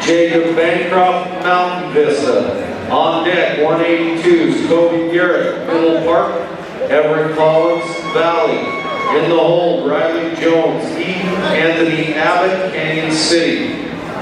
Jacob Bancroft, Mountain Vista. On deck, 182s, Kobe Garrett, Middle Park. Everett Collins, Valley. In the hold, Riley Jones, Eden, Anthony Abbott, Canyon City.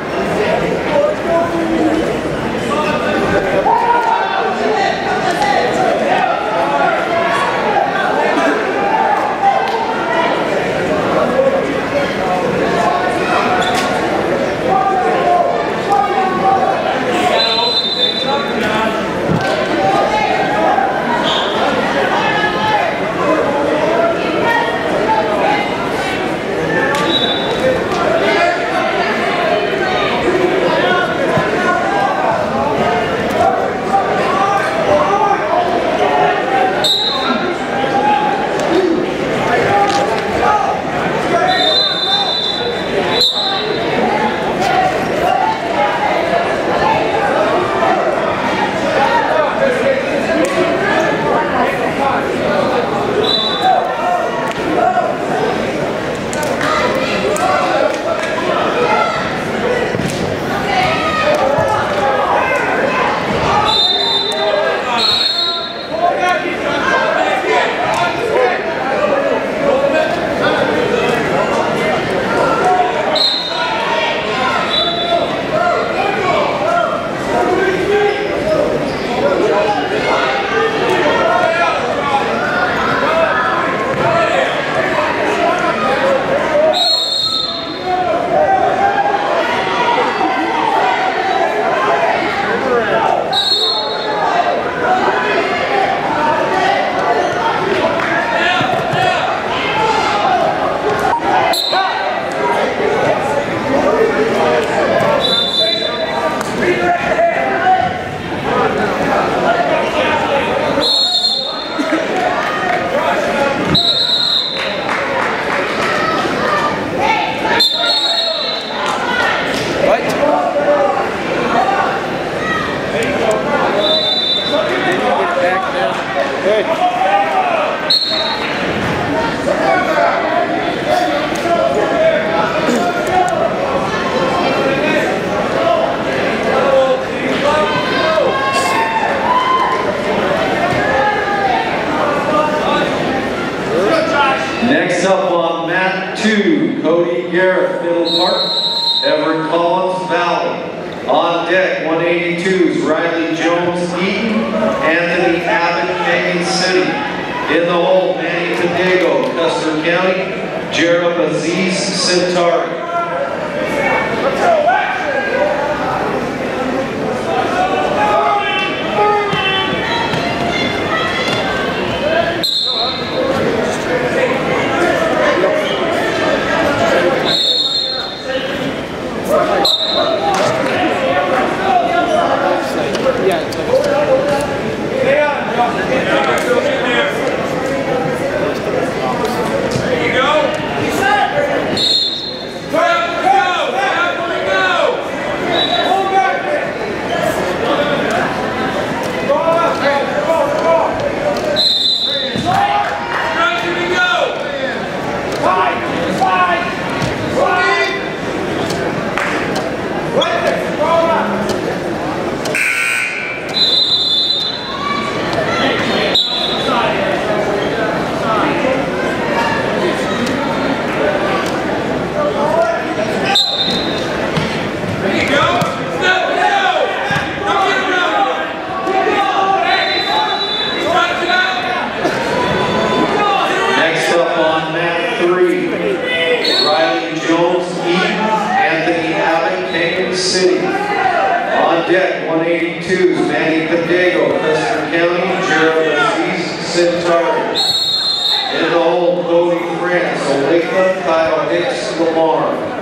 Next up on mat 2, Cody Garrett, Middle Park. Everett Collins, Valley. On deck, 182s, Riley Jones, Eden. Anthony Abbott, Canyon City. In the hold, Manny Tadego, Custer County. Jared Aziz, Centauri. City. On deck, 182s, Manny Tadego, Custer County, Jared Aziz, Centauri. In the hold, Cody France, Olathe, Kyle Hicks, Lamar.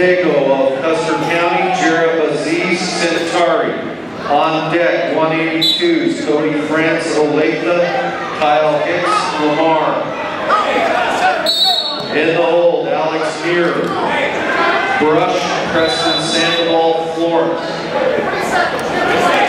Tego of Custer County, Jarrah Aziz Centauri. On deck, 182s, Cody France Olathe, Kyle Hicks, Lamar. In the hold, Alex Muir, Brush, Preston Sandoval, Florence.